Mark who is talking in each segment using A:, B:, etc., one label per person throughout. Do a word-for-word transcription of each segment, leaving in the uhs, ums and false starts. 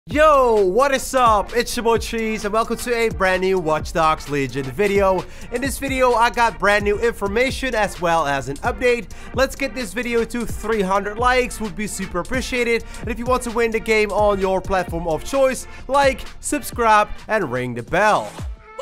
A: Yo, what is up? It's your boy Cheese and welcome to a brand new Watch Dogs Legion video. In this video, I got brand new information as well as an update. Let's get this video to three hundred likes, would be super appreciated. And if you want to win the game on your platform of choice, like, subscribe, and ring the bell.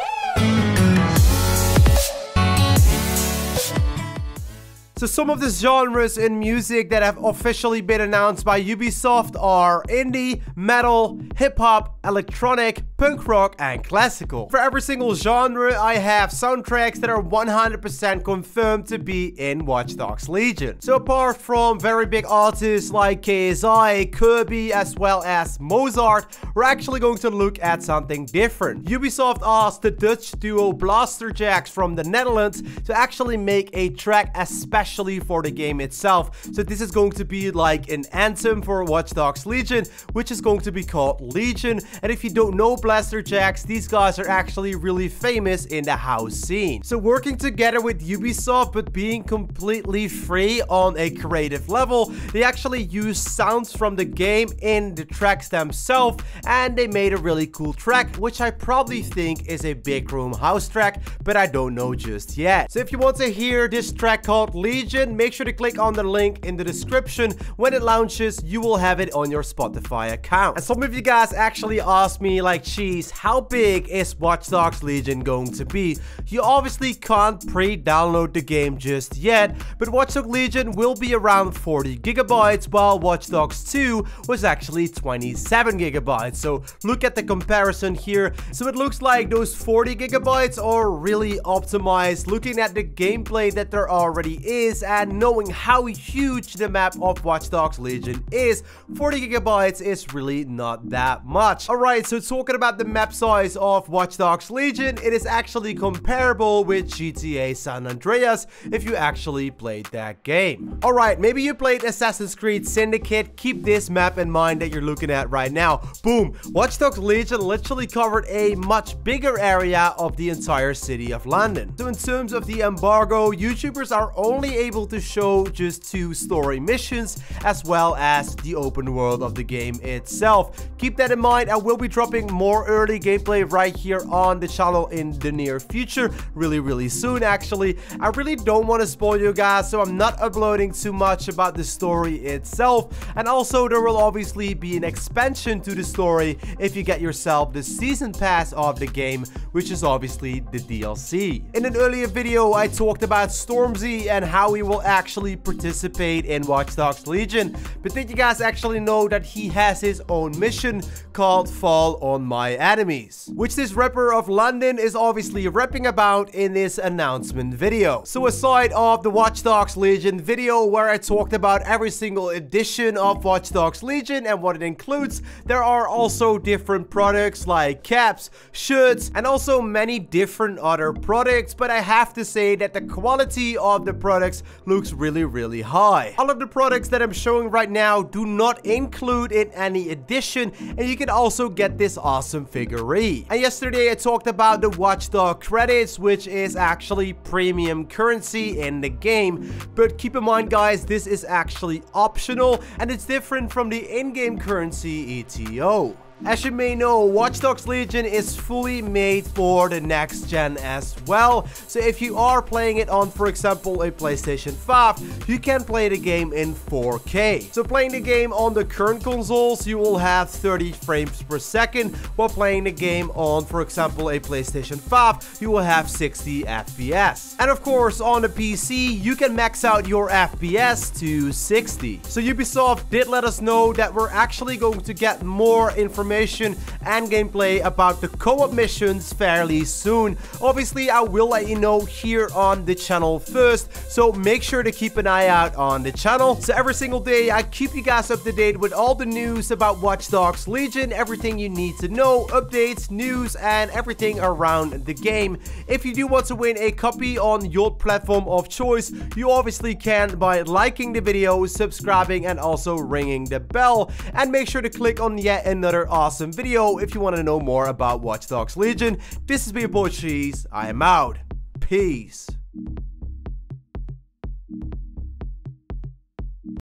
A: So some of the genres in music that have officially been announced by Ubisoft are indie, metal, hip-hop, electronic, punk rock, and classical. For every single genre, I have soundtracks that are one hundred percent confirmed to be in Watch Dogs Legion. So apart from very big artists like K S I, Kirby, as well as Mozart, we're actually going to look at something different. Ubisoft asked the Dutch duo Blasterjaxx from the Netherlands to actually make a track especially for the game itself. So this is going to be like an anthem for Watch Dogs Legion, which is going to be called Legion. And if you don't know Blasterjaxx, these guys are actually really famous in the house scene. So working together with Ubisoft but being completely free on a creative level, they actually use sounds from the game in the tracks themselves, and they made a really cool track, which I probably think is a big room house track, but I don't know just yet. So if you want to hear this track called Legion, make sure to click on the link in the description. When it launches, you will have it on your Spotify account. And some of you guys actually asked me, like, Cheese, how big is Watch Dogs Legion going to be? You obviously can't pre-download the game just yet, but Watch Dogs Legion will be around forty gigabytes, while Watch Dogs two was actually twenty-seven gigabytes. So look at the comparison here. So it looks like those forty gigabytes are really optimized, looking at the gameplay that there already is and knowing how huge the map of Watch Dogs Legion is. forty gigabytes is really not that much. Alright, so talking about the map size of Watch Dogs Legion, it is actually comparable with G T A San Andreas if you actually played that game. Alright, maybe you played Assassin's Creed Syndicate, keep this map in mind that you're looking at right now. Boom! Watch Dogs Legion literally covered a much bigger area of the entire city of London. So in terms of the embargo, YouTubers are only able to show just two story missions as well as the open world of the game itself. Keep that in mind. I will be dropping more early gameplay right here on the channel in the near future, really really soon actually. I really don't want to spoil you guys, so I'm not uploading too much about the story itself. And also there will obviously be an expansion to the story if you get yourself the season pass of the game, which is obviously the D L C. In an earlier video I talked about Stormzy and how he will actually participate in Watch Dogs Legion, but did you guys actually know that he has his own mission called Fall on My Enemies, which this rapper of London is obviously rapping about in this announcement video. So aside of the Watch Dogs Legion video where I talked about every single edition of Watch Dogs Legion and what it includes, there are also different products like caps, shirts, and also many different other products, but I have to say that the quality of the products looks really really high. All of the products that I'm showing right now do not include in any edition, and you can also get this awesome figurine. And yesterday I talked about the Watchdog credits, which is actually premium currency in the game, but keep in mind guys, this is actually optional and it's different from the in-game currency E T O. As you may know, Watch Dogs Legion is fully made for the next gen as well. So if you are playing it on, for example, a PlayStation five, you can play the game in four K. So playing the game on the current consoles, you will have thirty frames per second, while playing the game on, for example, a PlayStation five, you will have sixty F P S. And of course, on the P C, you can max out your F P S to sixty. So Ubisoft did let us know that we're actually going to get more information and gameplay about the co-op missions fairly soon. Obviously, I will let you know here on the channel first, so make sure to keep an eye out on the channel. So every single day, I keep you guys up to date with all the news about Watch Dogs Legion, everything you need to know, updates, news, and everything around the game. If you do want to win a copy on your platform of choice, you obviously can by liking the video, subscribing, and also ringing the bell. And make sure to click on yet another awesome video if you want to know more about Watch Dogs Legion. This has been your boy Cheese. I am out. Peace.